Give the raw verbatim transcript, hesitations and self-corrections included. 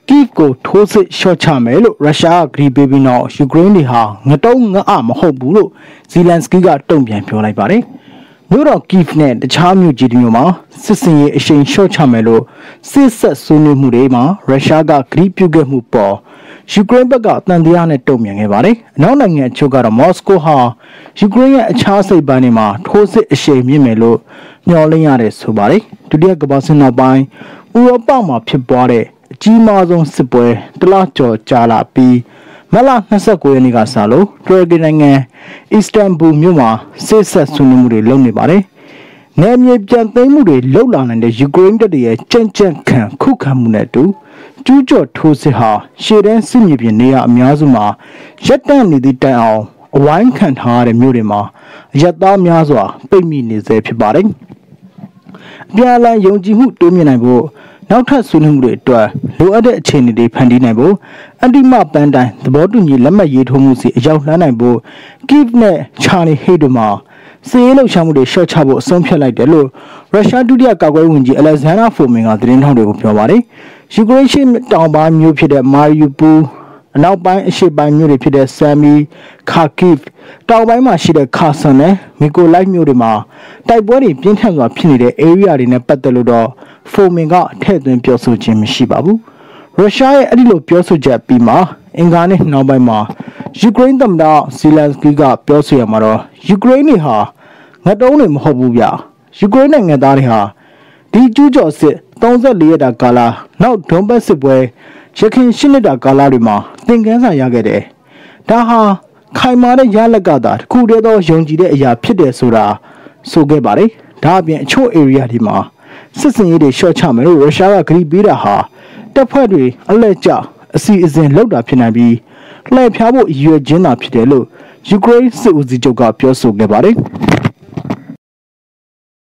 Kievကိုထိုးစစ်ရှော့ချမယ်လို့ရုရှားကဂရီပေးပြီးနောက်ယူကရိန်းတွေဟာငတုံးငအမဟုတ်ဘူးလို့ဇီလန်စကီကတုံ့ပြန်ပြောလိုက်ပါတယ်။မြို့တော် Kiev နဲ့တခြားမြို့ကြီးတွေမှာစစ်စင်ရေးအရှိန်ရှော့ချမယ်လို့စစ်ဆက်ဆွေးနွေးမှုတွေမှာရုရှားကဂရီပြုခဲ့မှုပေါ်ယူကရိန်းဘက်ကတန်တရားနဲ့တုံ့ပြန်ခဲ့ပါတယ်။အနောက်နိုင်ငံအချို့ကတော့မော်စကိုဟာယူကရိန်းရဲ့အခြားစိတ်ပိုင်းတွေမှာထိုးစစ်အရှိန်မြင့်မယ်လို့ညှော်လင့်ရတယ်ဆိုပါတယ်။ဒုတိယကမ္ဘာစစ်နောက်ပိုင်းဥရောပမှာဖြစ်ပွားတဲ့အကြီးမားဆုံးစစ်ပွဲတလကျော်ကြာလာပြီးမလ၂၉ရက်နေ့ကစလို့တူရကီနိုင်ငံအစ္စတန်ဘူမြို့မှာစစ်ဆက်ဆွေးနွေးမှုတွေလုပ်နေပါတယ်။နယ်မြေပြန်သိမ်းမှုတွေလှုပ်လာနိုင်တဲ့ယူကရိန်းတပ်တွေရဲ့ကြံ့ကြံ့ခံခုခံမှုနဲ့အတူကျူးကျော်ထိုးစစ်ဟာရှေ့တန်းစစ်မြေပြင်နေရာအများစုမှာရပ်တန့်နေသည့်တိုင်အောင်အဝိုင်းခံထားရတဲ့မြို့တွေမှာအရက်သားများစွာပိတ်မိနေစေဖြစ်ပါတယ်။အပြန်အလှန်ယုံကြည်မှုတိုးမြင့်နိုင်ဖို့နောက်ထပ်ဆွေးနွေးမှုတွေအတွက်လိုအပ်တဲ့အခြေအနေတွေဖန်တီးနိုင်ဖို့အန်တီမပန်းတိုင်သဘောတူညီလက်မှတ်ရေးထိုးမှုစီအရောက်လှမ်းနိုင်ဖို့ Kiev နဲ့ချာလီဟေဒ်တို့မှာစစ်ရေးလှုပ်ရှားမှုတွေရှော့ချဖို့အဆုံးဖြတ်လိုက်တယ်လို့ရုရှားဒုတိယကာကွယ်ရေးဝန်ကြီးအလက်ဇန်ဒါဖိုမင်ကသတင်းထောက်တွေကိုပြောပါတယ်။ယူကရိန်းရှေ့တောင်ပိုင်းမြို့ဖြစ်တဲ့မာရီယူပူအနောက်ပိုင်းအရှေ့ပိုင်းမြို့တွေဖြစ်တဲ့ဆမ်မီခါကီဗ်တောင်ပိုင်းမှာရှိတဲ့ခါဆန်နဲ့မီကိုလိုက်မြို့တွေမှာတိုက်ပွဲတွေပြင်းထန်စွာဖြစ်နေတဲ့ area တွေနဲ့ပတ်သက်လို့တော့ဖိုမင်ကထည့်သွင်းပြောဆိုခြင်းမရှိပါဘူး။ရုရှားရဲ့အဲ့ဒီလိုပြောဆိုချက်ပြီးမှအင်္ဂါနေ့နောက်ပိုင်းမှာယူကရိန်းသမ္မတဇီလန်စကီကပြောဆိုရမှာတော့ယူကရိန်းတွေဟာငတုံးတွေမဟုတ်ဘူးဗျ။ယူကရိန်းနိုင်ငံသားတွေဟာဒီကျူးကျော်စစ်၃၄ရက်တာကာလနောက်ဒွန်ဘတ်စစ်ပွဲရခိုင်ရှစ်နှစ်တာကာလတွေမှာသင်ခန်းစာရခဲ့တယ်။ဒါဟာခိုင်မာတဲ့ရလက်ကသာတစ်ခုတည်းသောယုံကြည်တဲ့အရာဖြစ်တယ်ဆိုတာဆိုခဲ့ပါတယ်။ဒါအပြင်အချို့ area တွေမှာစစ်စင်ရေးတွေရှော့ချမယ်လို့ရုရှားကဂရီပေးတာဟာတပ်ဖွဲ့တွေအလဲကျအစီအစဉ်လောက်တာဖြစ်နိုင်ပြီးလှည့်ဖျားဖို့ရည်ရွယ်ခြင်းသာဖြစ်တယ်လို့ယူကရိန်းစစ်ဦးစီးချုပ်ကပြောဆိုခဲ့ပါတယ်။